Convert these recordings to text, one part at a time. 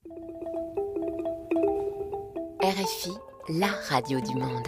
RFI, la radio du monde.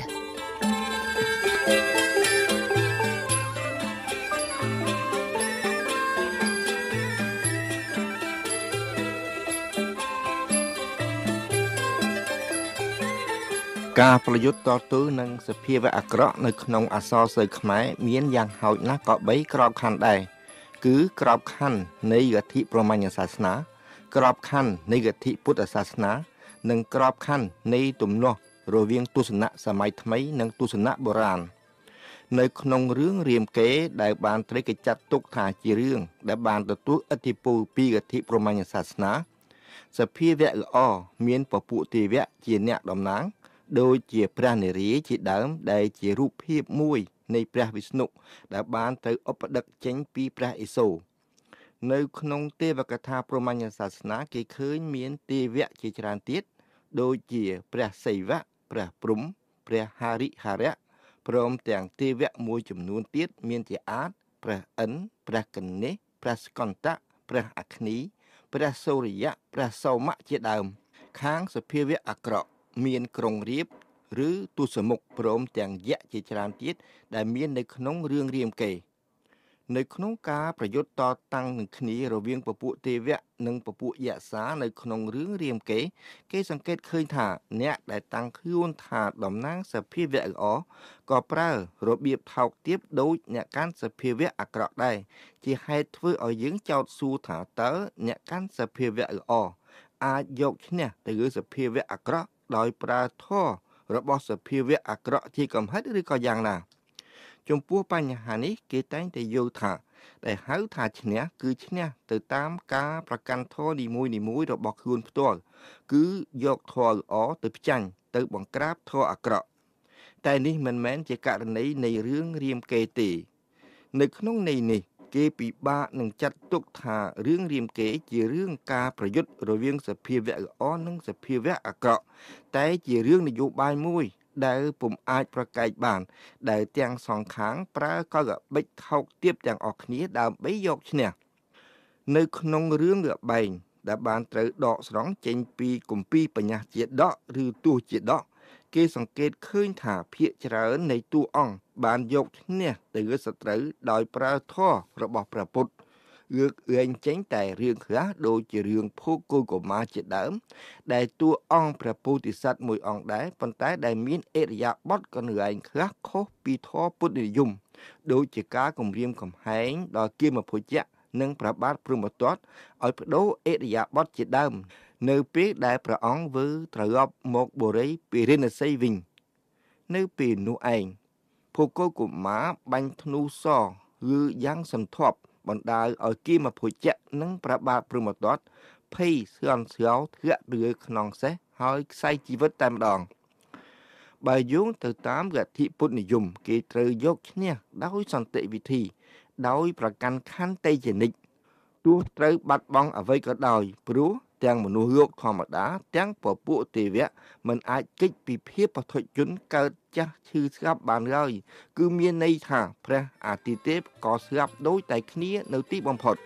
Ca ប្រយុទ្ធតស៊ូនឹងសភាវៈអាក្រក់នៅក្នុងអក្សរសិល្ប៍ខ្មែរមានយ៉ាងហោចណាស់ក៏3ក្របខ័ណ្ឌដែរគឺក្របខ័ណ្ឌនៃលទ្ធិព្រហ្មញ្ញសាសនាក្របខ័ណ្ឌនៃលទ្ធិពុទ្ធសាសនានិងក្របខ័ណ្ឌនៃទំនាស់រវាងទស្សនៈសម័យថ្មីនិងទស្សនៈបុរាណនៅក្នុងរឿងរាមកេរ្តិ៍ដែលបានត្រូវគេចាត់ទុកថាជារឿងដែលបានទទួលឥទ្ធិពលពីលទ្ធិព្រហ្មញ្ញសាសនាសភាវៈល្អមានពពួកទេវៈជាអ្នកតំណាងដូចជាព្រះនារាជាដើមដែលជារូបភាពមួយនៃព្រះវិស្ណុដែលបានទៅឧបដឹកចេញពីព្រះឥសូរនៅក្នុងទេវកថាព្រហ្មញ្ញសាសនាគេឃើញមានទេវៈជាច្រើនទៀតដូចជាព្រះសិវៈព្រះព្រហ្មព្រះហរិហរៈព្រមទាំងទេវៈមួយចំនួនទៀតមានជាអាទព្រះឥន្ទព្រះកនិស្សព្រះស្កន្តៈព្រះអគ្នីព្រះសូរិយៈព្រះសោមៈជាដើមខាងសភាវៈអាក្រក់មានក្រុងរាពណ៍ឬទុសមុខព្រមទាំងយៈជាច្រើនទៀតដែលមាននៅក្នុងរឿងរាមកេរ្តិ៍នៅក្នុងការប្រយុទ្ធតតាំងនឹងគ្នារវាងពពួកទេវៈនិងពពួកយក្សានៅក្នុងរឿងរាមកេរ្តិ៍គេសង្កេតឃើញថាអ្នកដែលតាំងខ្លួនថាតំណាងសភាវៈល្អក៏ប្រើរបៀបថោកទាបដូចអ្នកកាន់សភាវៈអាក្រក់ដែរជាហេតុធ្វើឲ្យយើងចោទសួរថាតើអ្នកកាន់សភាវៈល្អអាចយកឈ្នះទៅលើសភាវៈអាក្រក់ដោយប្រើធម៌របស់សភាវៈអាក្រក់ជាកំហិតឬក៏យ៉ាងណាចំពោះបញ្ហានេះគេតែងតែយល់ថាដែលហៅថាឈ្នះគឺឈ្នះទៅតាមការប្រកាន់ធម៌នីមួយៗរបស់ខ្លួនផ្ទាល់គឺយកធម៌ល្អទៅផ្ចាញ់ទៅបង្ក្រាបធម៌អាក្រក់តែនេះមិនមែនជាករណីនៃរឿងរាមកេរ្តិ៍ទេនៅក្នុងន័យនេះគេពិបាកនឹងចាត់ទុកថារឿងរាមកេរ្តិ៍ជារឿងការប្រយុទ្ធរវាងសភាវៈល្អនិងសភាវៈអាក្រក់តែជារឿងនយោបាយមួយដែលពុំអាចប្រកែកបានដែលទាំងសងខាងប្រើកលល្បិចថោកទាបទាំងអស់គ្នាដើម្បីយកឈ្នះនៅក្នុងរឿងល្បែងដែលបានត្រូវដកស្រង់ចេញពីគម្ពីរបញ្ញាជាដកឬទោះជាដកគេសង្កេតឃើញថាភាគច្រើននៃតួអង្គបានយកឈ្នះទៅលើសត្រូវដោយប្រើធម៌របស់ព្រះពុទ្ធលើកលែងចេញតែរឿងខ្លះដូចជារឿងភោគកុមារជាដើមដែលតួអង្គព្រះពោធិសត្វមួយអង្គដែរប៉ុន្តែដែលមានឥរិយាបថកន្លែងខ្លះខុសពីធម៌ពុទ្ធនិយមដូចជាការគំរាមកំហែងដល់គាមភុជ្ជៈនិងព្រះបាទព្រហ្មទត្តឲ្យបដូរឥរិយាបថជាដើមនៅពេលដែលព្រះអង្គវិលត្រឡប់មកបុរីពារាណសីវិញនៅពេលនោះឯងភោគកុមារបាញ់ធ្នូសឬយ៉ាងសន្ធាប់បណ្ដាលឲ្យគាមភុជ្ជៈនិងព្រះបាទព្រហ្មទត្តភ័យស្លន់ស្លោធ្លាក់ទៅលើខ្នងសេះហើយខ្សែជីវិតតែម្ដងបើយោងទៅតាមលទ្ធិពុទ្ធនិយមគេត្រូវយកឈ្នះដោយសន្តិវិធីដោយប្រកាន់ខន្តីជានិច្ចទោះត្រូវបាត់បង់អ្វីក៏ដោយព្រោះទាំងមនុស្សលោកធម្មតាទាំងពពួកទេវៈមិនអាចគេចពីភាពបឋិជនកើតចាស់ឈឺស្លាប់បានឡើយគឺមានន័យថាព្រះអាទិទេពក៏ស្លាប់ដូចតែគ្នានៅទីបំផុត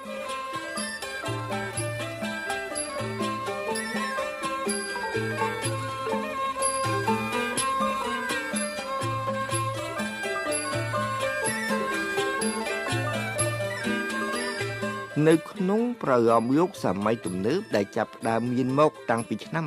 នៅក្នុងប្រលោមលោកសម័យទំនើបដែលចាប់ផ្ដើមមានមកតាំងពីឆ្នាំ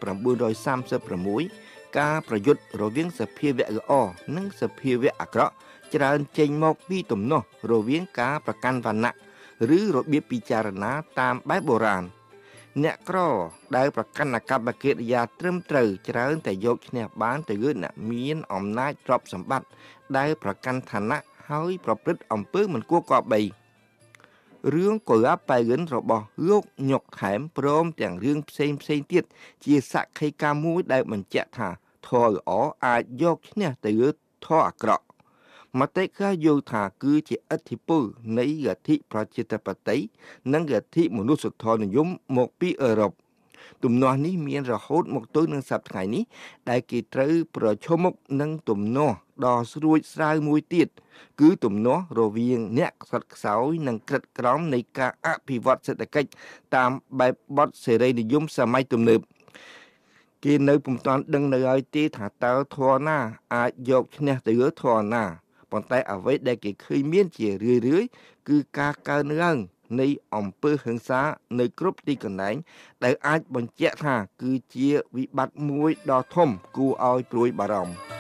1936ការប្រយុទ្ធរវាងសភាវៈល្អនិងសភាវៈអាក្រក់ច្រើនចេញមកពីទំនាស់រវាងការប្រកាន់វណ្ណៈឬរបៀបពិចារណាតាមបែបបុរាណអ្នកក្រដែលប្រកាន់អាកប្បកិរិយាត្រឹមត្រូវច្រើនតែយកឈ្នះបានទៅលើអ្នកមានអំណាចទ្រព្យសម្បត្តិដែលប្រកាន់ឋានៈហើយប្រព្រឹត្តអំពើមិនគួរគប្បីរឿងកុលាបបែរិនរបស់លោកញុកថែមព្រមទាំងរឿងផ្សេងទៀតជាសក្ខីការមួយដែលបញ្ជាក់ថាធម៌ល្អអាចយកឈ្នះទៅលើធម៌អាក្រក់មតិខ្លះយល់ថាគឺជាឥទ្ធិពលនៃលទ្ធិប្រជាធិបតេយ្យនិងលទ្ធិមនុស្សធម៌និយមមកពីអឺរ៉ុបទំនាស់នេះមានរហូតមកទល់នឹងសប្តាហ៍នេះដែលគេត្រូវប្រឈមមុខនឹងទំនាស់ដ៏ស្រួចស្រាវមួយទៀតគឺទំនាស់រវាងអ្នកខ្សត់ខ្សោយនិងក្រិតក្រមនៃការអភិវឌ្ឍសេដ្ឋកិច្ចតាមបែបបទសេរីនិយមសម័យទំនើបគេនៅពុំទាន់ដឹងនៅហើយទេថាតើធរណាអាចយកឈ្នះទៅលើធរណាប៉ុន្តែអ្វីដែលគេឃើញមានជារឿយៗគឺការកើនឡើងនៃអំពើហិង្សានៅគ្រប់ទីកន្លែងដែលអាចបញ្ជាក់ថាគឺជាវិបត្តិមួយដ៏ធំគួរឲ្យព្រួយបារម្ភ